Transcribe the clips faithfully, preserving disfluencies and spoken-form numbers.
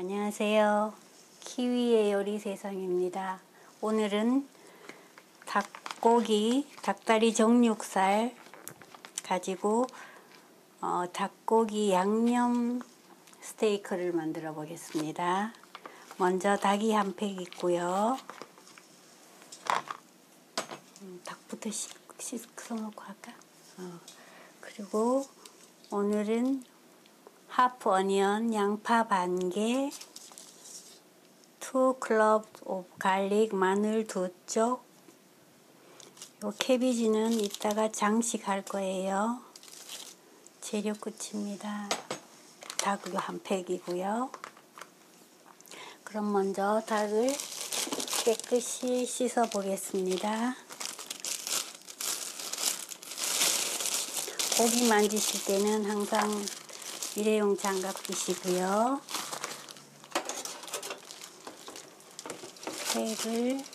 안녕하세요. 키위의 요리 세상입니다. 오늘은 닭고기, 닭다리 정육살 가지고 어, 닭고기 양념 스테이크를 만들어 보겠습니다. 먼저 닭이 한 팩 있고요. 음, 닭부터 씻, 씻어놓고 할까? 어, 그리고 오늘은 하프 어니언, 양파 반 개, 투 클럽 오브 갈릭, 마늘 두 쪽. 요 캐비지는 이따가 장식할 거예요. 재료 끝입니다. 닭 한 팩이고요. 그럼 먼저 닭을 깨끗이 씻어 보겠습니다. 고기 만지실 때는 항상 일회용 장갑 끼시고요. 팩을 이렇게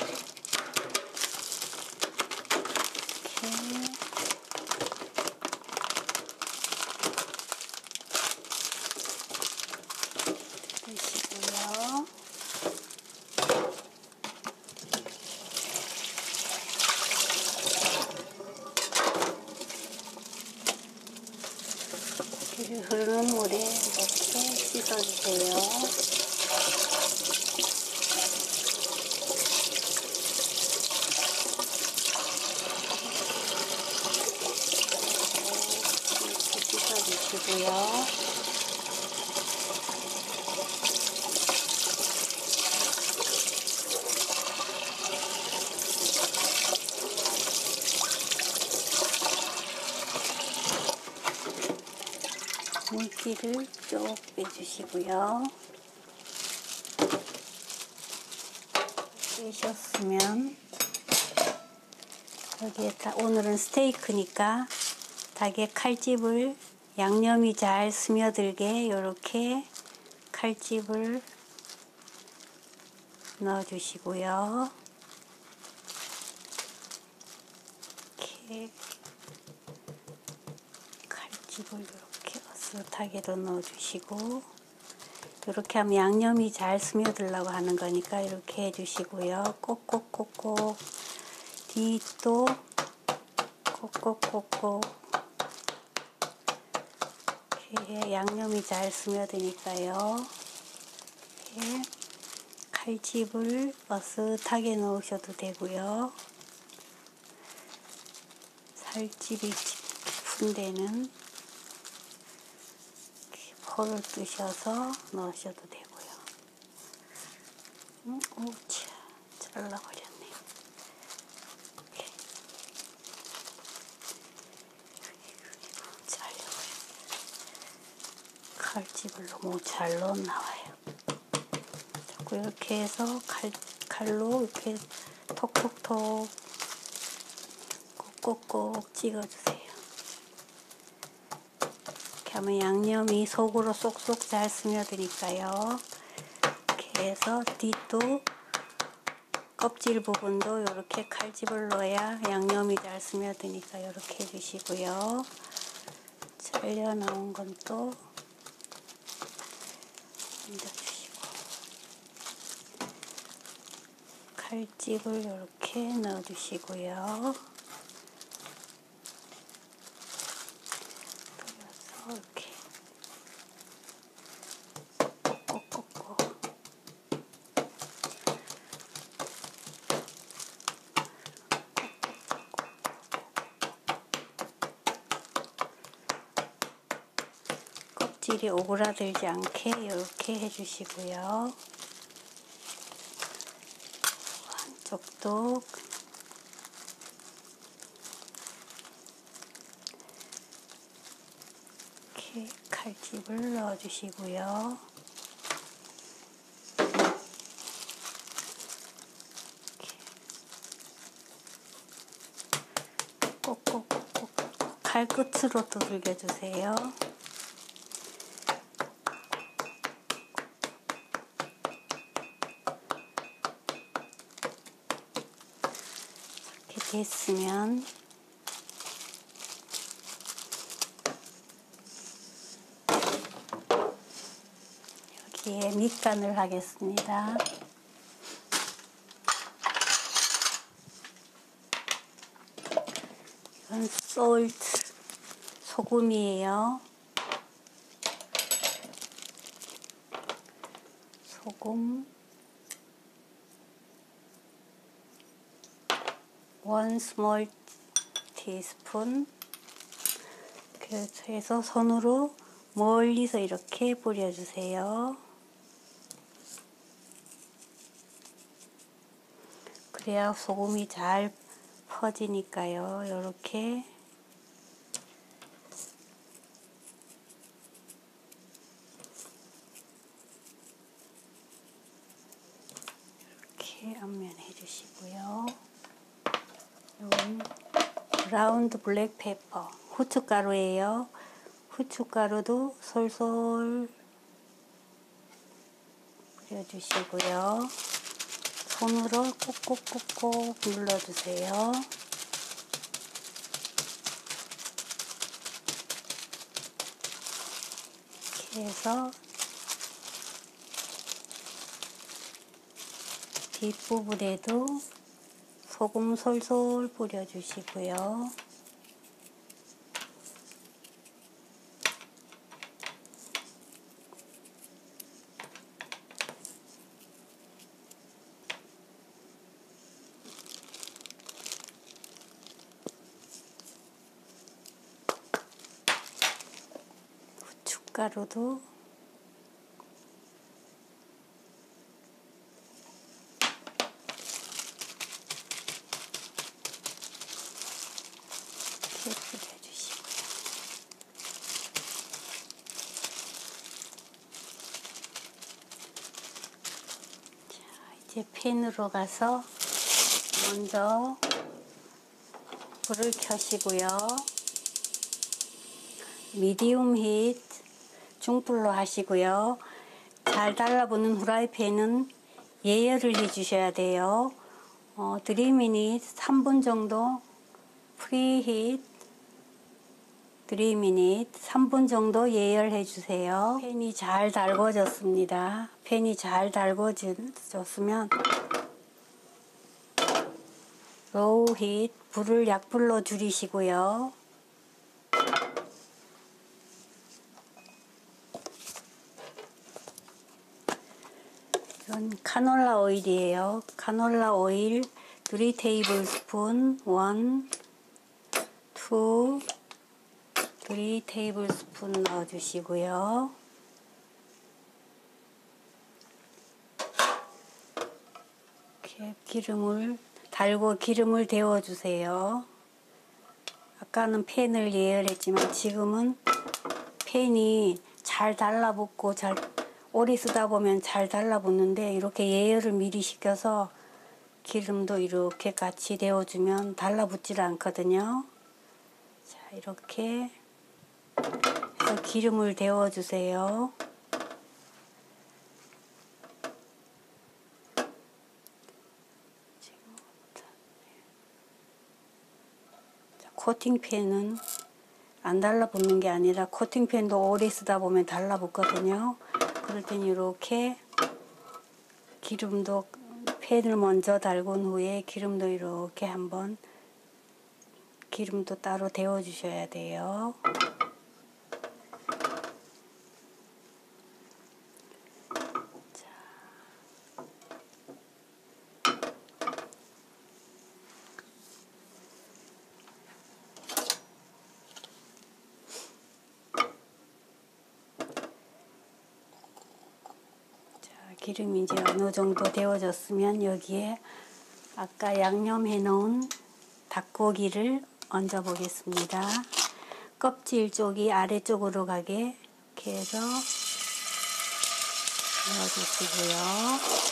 드시고요. 고기를 흐르는 물에 이렇게 씻어주세요. 씻어주시고요. 물기를 쭉 빼주시고요. 빼셨으면 여기에 다, 오늘은 스테이크니까 닭에 칼집을 양념이 잘 스며들게 이렇게 칼집을 넣어주시고요. 이렇게 칼집을 이렇게 어슷하게도 넣어주시고, 이렇게 하면 양념이 잘 스며들려고 하는 거니까 이렇게 해주시고요. 꼭꼭꼭꼭 뒤도 꼭꼭꼭꼭 이렇게 양념이 잘 스며드니까요. 이렇게 칼집을 어슷하게 넣으셔도 되고요. 살집이 깊은 데는 이렇게 포를 뜨셔서 넣으셔도 되고요. 음, 오, 차, 잘라버렸네. 이렇게. 잘려버렸네. 칼집을 너무 잘 넣어 나와요. 자꾸 이렇게 해서 칼, 칼로 이렇게 톡톡톡 꼭꼭 찍어주세요. 이렇게 하면 양념이 속으로 쏙쏙 잘 스며드니까요. 이렇게 해서 뒷도 껍질 부분도 이렇게 칼집을 넣어야 양념이 잘 스며드니까 이렇게 해주시고요. 잘려 나온 건 또 얹어주시고, 칼집을 이렇게 넣어주시고요. 돌려서 이렇게 꼭꼭꼭꼭 껍질이 오그라들지 않게 이렇게 해주시고요. 한쪽도 이렇게 칼집을 넣어주시고요. 이렇게 꼭꼭꼭꼭 칼 끝으로 두들겨주세요. 이렇게 됐으면 여기에 밑간을 하겠습니다. 이건 솔트, 소금이에요. 소금 원 스몰 티스푼. 이렇게 해서 손으로 멀리서 이렇게 뿌려주세요. 그래야 소금이 잘 퍼지니까요. 이렇게 이렇게 앞면 해주시고요. 이건 브라운드 블랙 페퍼, 후춧가루예요. 후춧가루도 솔솔 뿌려주시고요. 손으로 꾹꾹꾹꾹 눌러주세요. 이렇게 해서 뒷부분에도 소금 솔솔 뿌려주시고요. 후춧가루도 이렇게 뿌려주시고요. 자, 이제 팬으로 가서 먼저 불을 켜시고요. 미디움 히트 중불로 하시고요. 잘 달라붙는 후라이팬은 예열을 해 주셔야 돼요. 어, 삼 미닛 삼 분 정도 프리히트 삼 미닛 삼 분 정도 예열해 주세요. 팬이 잘 달궈졌습니다. 팬이 잘 달궈졌으면 로우 히트 불을 약불로 줄이시고요. 이건 카놀라 오일이에요. 카놀라 오일 삼 테이블 스푼 일, 이, 삼 테이블 스푼 넣어주시고요. 이렇게 기름을 달고 기름을 데워주세요. 아까는 팬을 예열했지만 지금은 팬이 잘 달라붙고 잘 오래 쓰다 보면 잘 달라붙는데 이렇게 예열을 미리 시켜서 기름도 이렇게 같이 데워주면 달라붙질 않거든요. 자, 이렇게 해서 기름을 데워주세요. 코팅팬은 안 달라붙는 게 아니라 코팅팬도 오래 쓰다 보면 달라붙거든요. 그럴 땐 이렇게 기름도 팬을 먼저 달군 후에 기름도 이렇게 한번 기름도 따로 데워 주셔야 돼요. 기름이 이제 어느 정도 데워졌으면 여기에 아까 양념해 놓은 닭고기를 얹어 보겠습니다. 껍질 쪽이 아래쪽으로 가게 이렇게 해서 넣어주시고요.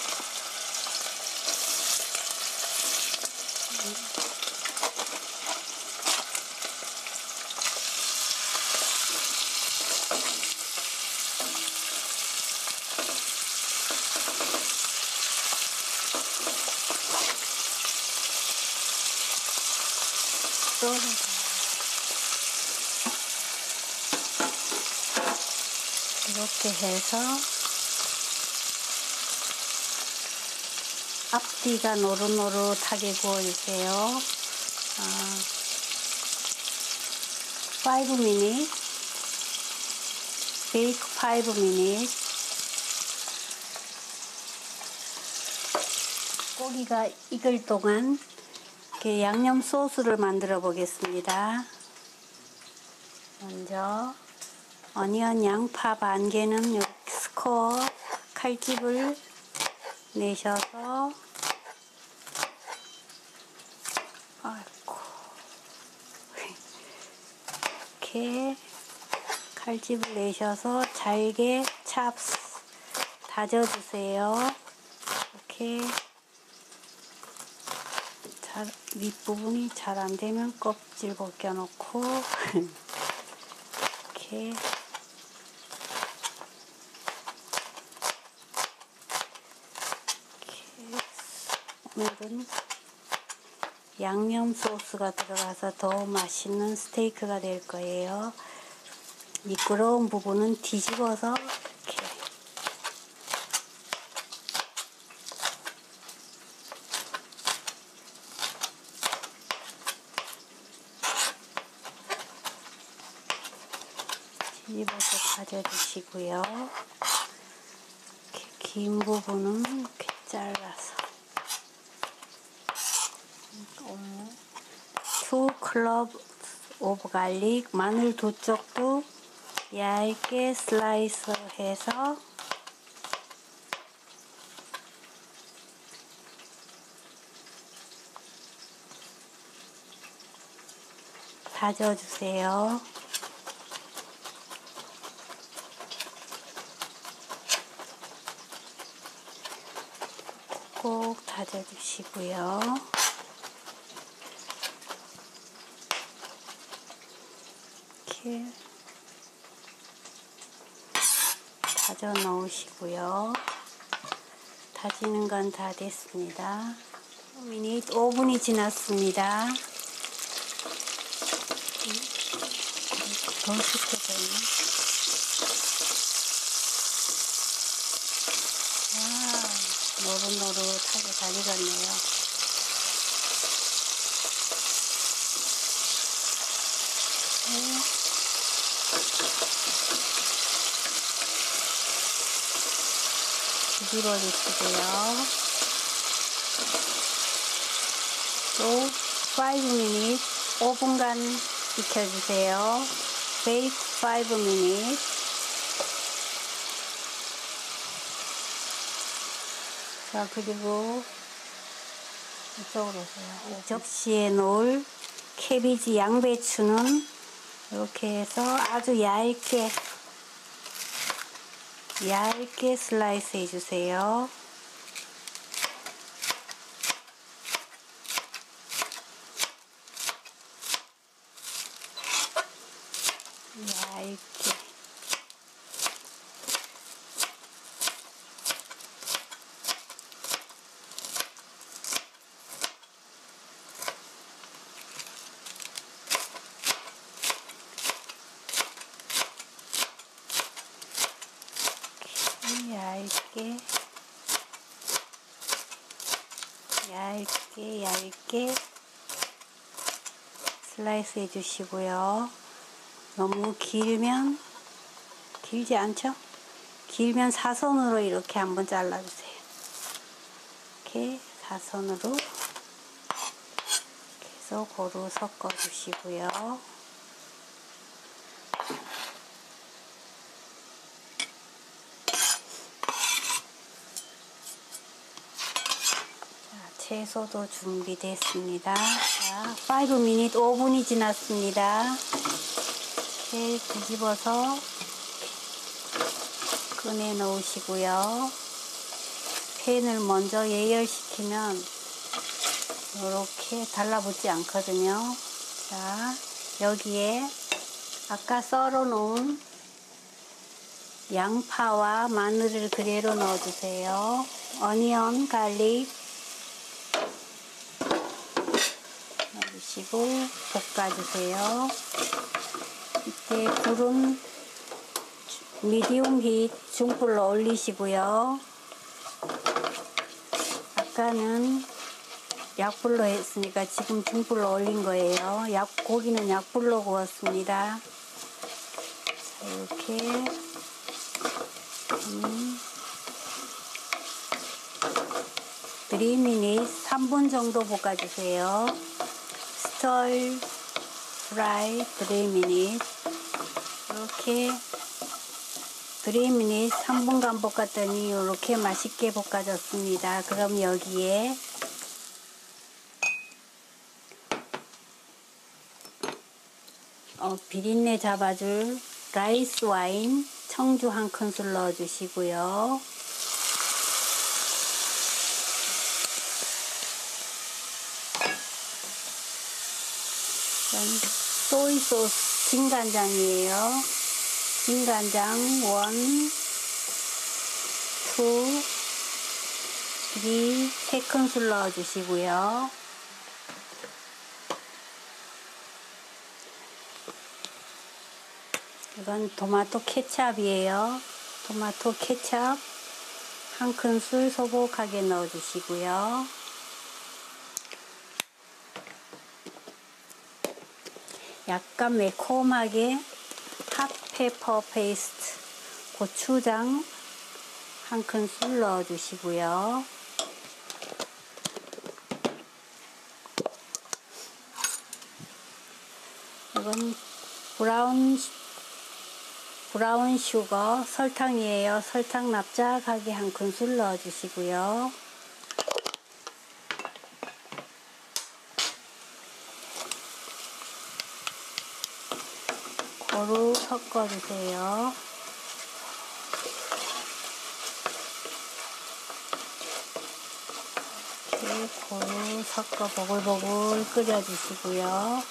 이렇게 해서 앞뒤가 노릇노릇하게 구워주세요. 아, five minutes, bake five minutes. 고기가 익을 동안 이렇게 양념 소스를 만들어 보겠습니다. 먼저 어니언 양파 반 개는 이렇게 스코어 칼집을 내셔서, 아이고, 이렇게 칼집을 내셔서 잘게 찹스 다져주세요. 이렇게 잘, 윗부분이 잘 안되면 껍질 벗겨놓고 이렇게 오늘은 양념 소스가 들어가서 더 맛있는 스테이크가 될 거예요. 미끄러운 부분은 뒤집어서 이렇게 뒤집어서 다져주시고요. 이렇게 긴 부분은 이렇게 잘라서 two cloves of garlic, 마늘 두 쪽도 얇게 슬라이스 해서 다져주세요. 꼭 다져주시고요. 이렇게 다져 넣으시고요. 다지는 건 다 됐습니다. 미닛 오 분이 지났습니다. 더 식혀져 있네. 와, 노릇노릇하게 잘 익었네요. 네. 뒤집어 주시고요. 또 five minutes, 오 분간 익혀주세요. bake five minutes. 자, 그리고 이쪽으로 오세요. 접시에 놓을 캐비지 양배추는 이렇게 해서 아주 얇게 얇게 슬라이스 해주세요. 얇게. 얇게 얇게 얇게 슬라이스 해주시고요. 너무 길면, 길지 않죠? 길면 사선으로 이렇게 한번 잘라주세요. 이렇게 사선으로 이렇게 해서 고루 섞어주시고요. 채소도 준비됐습니다. 자, five minutes, 오 분이 지났습니다. 이렇게 뒤집어서 꺼내 놓으시고요. 팬을 먼저 예열시키면 이렇게 달라붙지 않거든요. 자, 여기에 아까 썰어 놓은 양파와 마늘을 그대로 넣어주세요. 어니언, 갈릭 넣어주시고 볶아주세요. 이때 불은 미디움 힛 중불로 올리시고요. 아까 아까는 약불로 했으니까 지금 중불로 올린 거예요. 약, 고기는 약불로 구웠습니다. 자, 이렇게 음, 삼 미닛 삼 분 정도 볶아주세요. 스tir fry 삼 미닛 이렇게 삼 미닛 삼 분간 볶았더니 이렇게 맛있게 볶아졌습니다. 그럼 여기에 어, 비린내 잡아줄 라이스 와인 청주 한 큰술 넣어주시고요. 소이 소스 진간장이에요. 진간장 일, 이, 삼, 세 큰술 넣어주시고요. 이건 토마토 케찹이에요. 토마토 케찹 한 큰술 소복하게 넣어주시고요. 약간 매콤하게 핫페퍼 페이스트 고추장 한 큰술 넣어주시고요. 이건 브라운 브라운 슈거 설탕이에요. 설탕 납작하게 한 큰술 넣어주시고요. 고루 섞어주세요. 이렇게 고루 섞어 보글보글 끓여주시고요.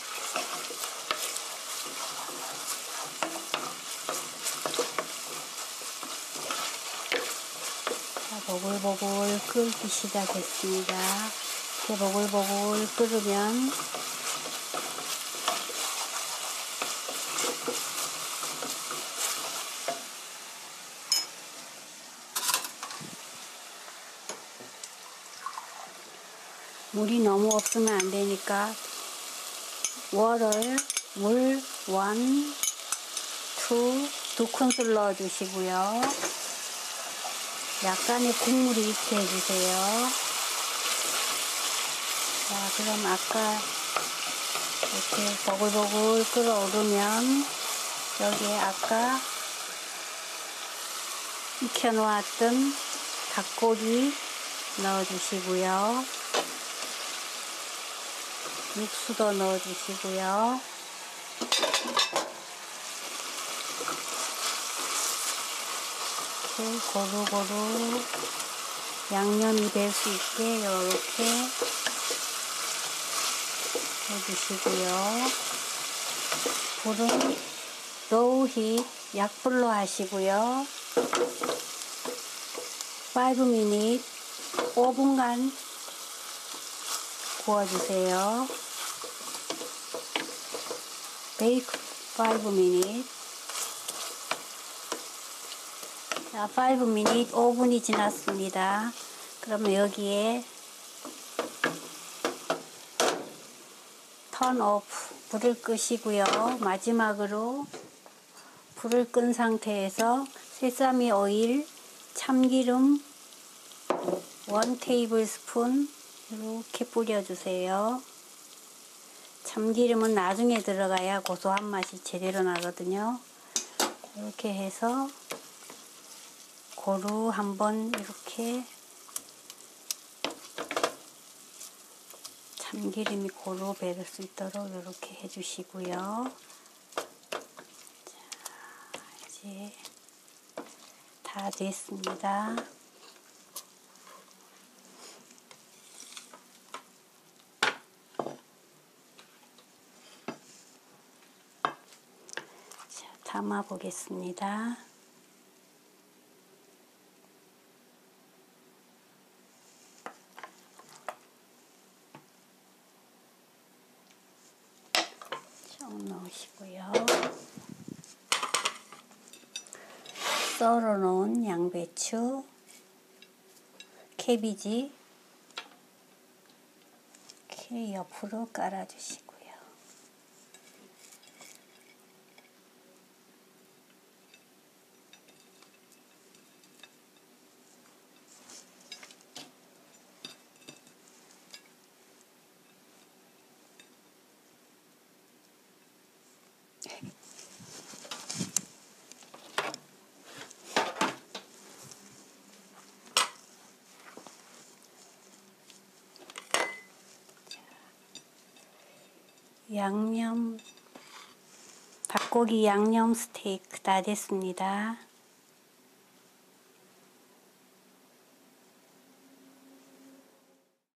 자, 보글보글 끓기 시작했습니다. 이렇게 보글보글 끓으면 물이 너무 없으면 안 되니까 워를 물 원, 투, 두 큰술 넣어주시고요. 약간의 국물이 있게 해주세요. 자, 그럼 아까 이렇게 보글보글 끓어오르면 여기에 아까 익혀놓았던 닭고기 넣어주시고요. 육수도 넣어주시고요. 이렇게 고루고루 양념이 될 수 있게 이렇게 해주시고요. 불은 로우 힛 약불로 하시고요. 오 미닛 오 분간 구워주세요. 베이크 오 미닛. 자, 오 미닛 오 분이 지났습니다. 그러면 여기에 턴 오프 불을 끄시고요. 마지막으로 불을 끈 상태에서 세사미 오일, 참기름 일 테이블 스푼 이렇게 뿌려주세요. 참기름은 나중에 들어가야 고소한 맛이 제대로 나거든요. 이렇게 해서 고루 한번 이렇게 참기름이 고루 배를 수 있도록 이렇게 해주시고요. 자, 이제 다 됐습니다. 자, 담아 보겠습니다. 좀 넣으시고요. 썰어 놓은 양배추, 캐비지 이렇게 옆으로 깔아주시고요. 양념 닭고기 양념 스테이크 다 됐습니다.